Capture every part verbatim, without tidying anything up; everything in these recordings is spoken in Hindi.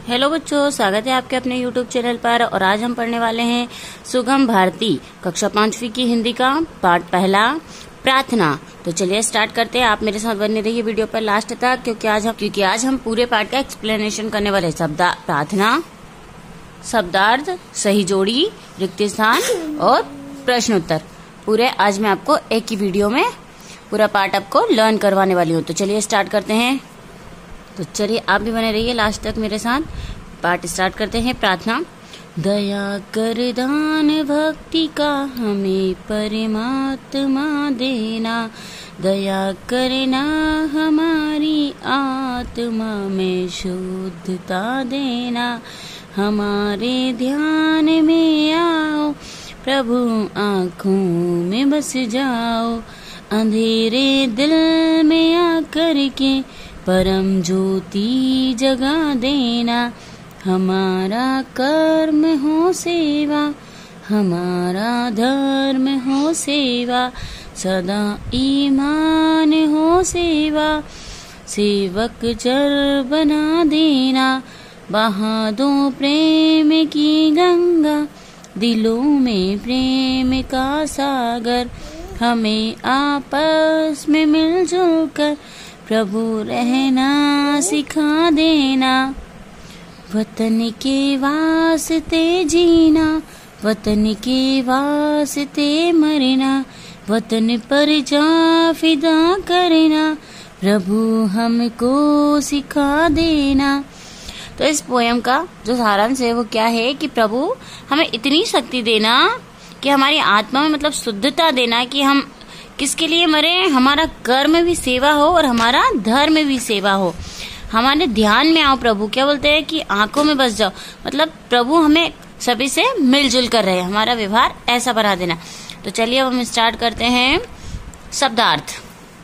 हेलो बच्चों, स्वागत है आपके अपने यूट्यूब चैनल पर। और आज हम पढ़ने वाले हैं सुगम भारती कक्षा पांचवी की हिंदी का पाठ पहला, प्रार्थना। तो चलिए स्टार्ट करते हैं। आप मेरे साथ बने रहिए वीडियो पर लास्ट तक, क्योंकि आज हम क्योंकि आज हम पूरे पाठ का एक्सप्लेनेशन करने वाले हैं। शब्द प्रार्थना, शब्दार्थ, सही जोड़ी, रिक्त स्थान और प्रश्न उत्तर, पूरे आज मैं आपको एक ही वीडियो में पूरा पाठ आपको लर्न करवाने वाली हूँ। तो चलिए स्टार्ट करते हैं। तो चलिए आप भी बने रहिए लास्ट तक मेरे साथ। पाठ स्टार्ट करते हैं। प्रार्थना। दया कर दान भक्ति का हमें परमात्मा देना, दया करना हमारी आत्मा में शुद्धता देना, हमारे ध्यान में आओ प्रभु आँखों में बस जाओ, अंधेरे दिल में आकर के परम ज्योति जगा देना, हमारा कर्म हो सेवा, हमारा धर्म हो सेवा, सदा ईमान हो सेवा, सेवक चर बना देना, बहा दो प्रेम की गंगा, दिलों में प्रेम का सागर, हमें आपस में मिलजुल कर प्रभु रहना सिखा देना, वतन के वास्ते जीना, वतन के वास्ते मरना, वतन पर जा फिदा करना, प्रभु हमको सिखा देना। तो इस पोयम का जो सारांश है वो क्या है कि प्रभु हमें इतनी शक्ति देना कि हमारी आत्मा में मतलब शुद्धता देना कि हम किसके लिए मरे, हमारा कर्म भी सेवा हो और हमारा धर्म भी सेवा हो, हमारे ध्यान में आओ प्रभु। क्या बोलते हैं कि आंखों में बस जाओ, मतलब प्रभु हमें सभी से मिलजुल कर रहे, हमारा व्यवहार ऐसा बना देना। तो चलिए अब हम स्टार्ट करते हैं। शब्दार्थ।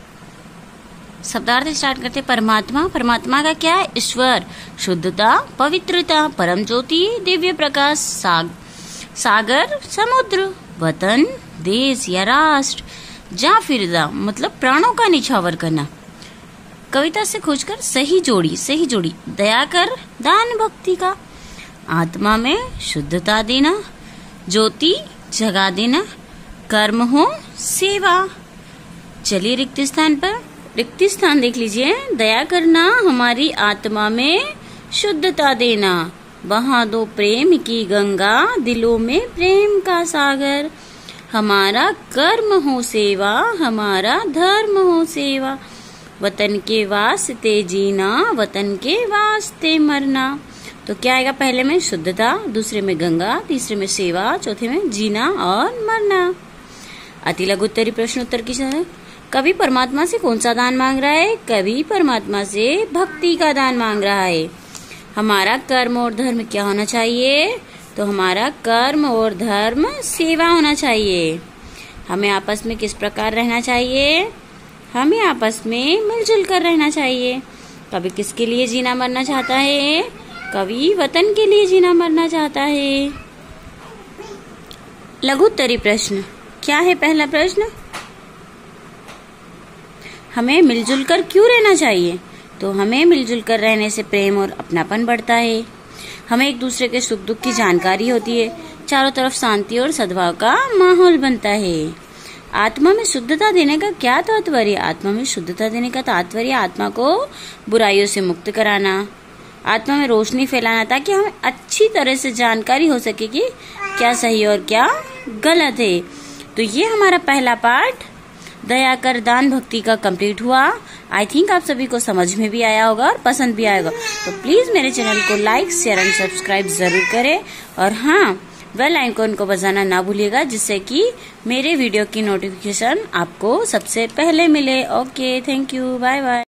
शब्दार्थ स्टार्ट करते हैं। परमात्मा। परमात्मा का क्या है? ईश्वर, शुद्धता, पवित्रता, परम ज्योति, दिव्य प्रकाश, साग, सागर, समुद्र, वतन, देश या राष्ट्र, जा फिरदा मतलब प्राणों का निछावर करना। कविता से खोजकर सही जोड़ी, सही जोड़ी, दया कर दान भक्ति का, आत्मा में शुद्धता देना, ज्योति जगा देना, कर्म हो सेवा। चलिए रिक्त स्थान पर, रिक्त स्थान देख लीजिए। दया करना हमारी आत्मा में शुद्धता देना, बहा दो प्रेम की गंगा, दिलों में प्रेम का सागर, हमारा कर्म हो सेवा, हमारा धर्म हो सेवा, वतन के वास्ते जीना, वतन के वास्ते मरना। तो क्या आएगा? पहले में शुद्धता, दूसरे में गंगा, तीसरे में सेवा, चौथे में जीना और मरना। अति लघु उत्तरी प्रश्न उत्तर की है। कवि परमात्मा से कौन सा दान मांग रहा है? कवि परमात्मा से भक्ति का दान मांग रहा है। हमारा कर्म और धर्म क्या होना चाहिए? तो हमारा कर्म और धर्म सेवा होना चाहिए। हमें आपस में किस प्रकार रहना चाहिए? हमें आपस में मिलजुल कर रहना चाहिए। कवि किसके लिए जीना मरना चाहता है? कवि वतन के लिए जीना मरना चाहता है। लघुत्तरी प्रश्न। क्या है पहला प्रश्न? हमें मिलजुल कर क्यों रहना चाहिए? तो हमें मिलजुल कर रहने से प्रेम और अपनापन बढ़ता है, हमें एक दूसरे के सुख दुख की जानकारी होती है, चारों तरफ शांति और सद्भाव का माहौल बनता है। आत्मा में शुद्धता देने का क्या तात्पर्य? आत्मा में शुद्धता देने का तात्पर्य आत्मा को बुराइयों से मुक्त कराना, आत्मा में रोशनी फैलाना, ताकि हमें अच्छी तरह से जानकारी हो सके कि क्या सही और क्या गलत है। तो ये हमारा पहला पाठ दया कर दान भक्ति का कंप्लीट हुआ। आई थिंक आप सभी को समझ में भी आया होगा और पसंद भी आएगा। तो प्लीज मेरे चैनल को लाइक, शेयर एंड सब्सक्राइब जरूर करें, और हाँ, बेल आइकन को बजाना ना भूलिएगा, जिससे कि मेरे वीडियो की नोटिफिकेशन आपको सबसे पहले मिले। Okay, thank you, bye bye.